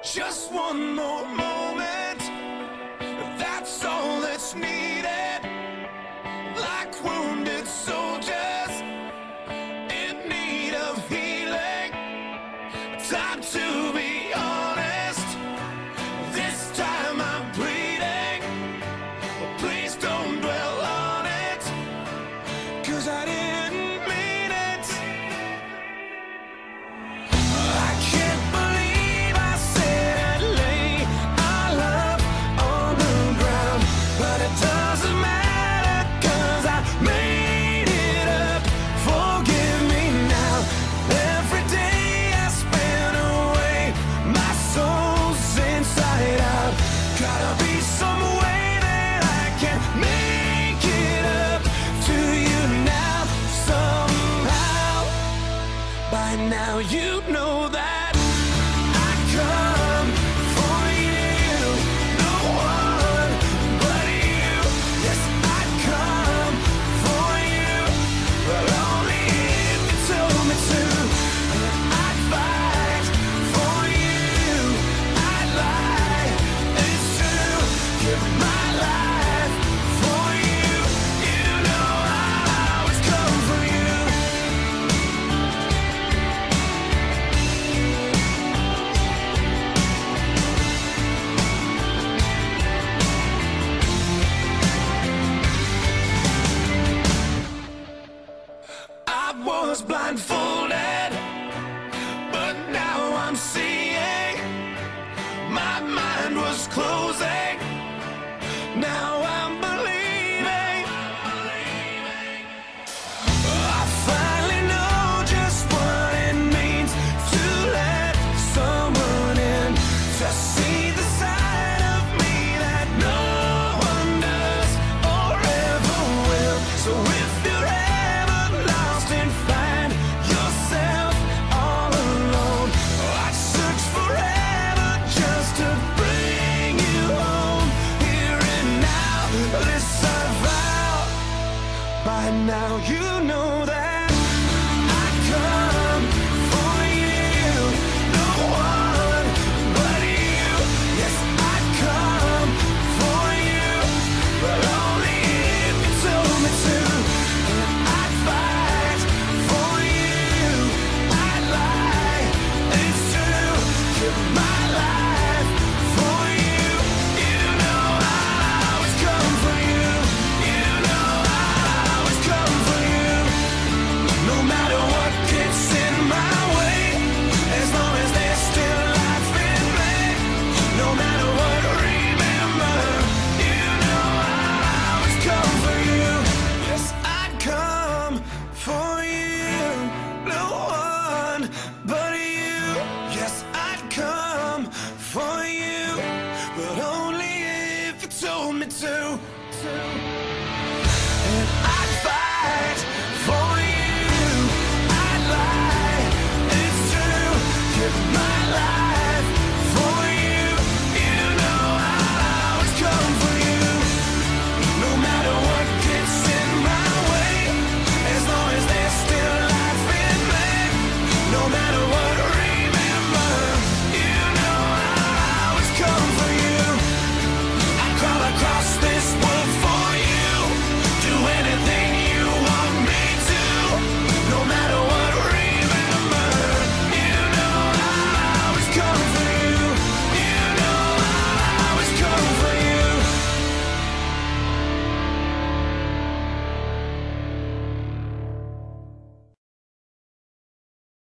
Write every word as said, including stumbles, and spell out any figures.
Just one more moment, that's all that's needed. Like wounded soldiers in need of healing. Time to be honest, this time I'm bleeding. Please don't dwell on it, 'cause I didn't mean it. I can't believe I said I'd lay our love on the ground, but it doesn't matter, 'cause I made it up. Forgive me now. Every day I spent away, my soul's inside out. Gotta be some way that I can make it up to you now somehow. By now you know that I come for you, no one but you. Yes, I come for you, but only if you told me to. I'd fight for you, I'd lie, it's true. Give my life for you, you know I'll always come for you. I was blindfolded, but now I'm seeing. My mind was closing, now I'm believing. I finally know just what it means to let someone in, to see the side of me that no one does or ever will. So if you're ever lost and find yourself all alone, I'd search forever just to bring you home, here and now. This I vow. By now you know that I come for you, no one but you. Yes, I come for you, but only if you told me to. I'd fight for you, I'd lie, it's true. Give my life for you, you know I'll always come for you. You know I'll always come for you. No matter what gets in my way, as long as there's still life in me. No matter what, remember, you know I'll always come for you. Yes, I'd come for you, no one but you. Yes, I'd come for you, but only if you told me to. to.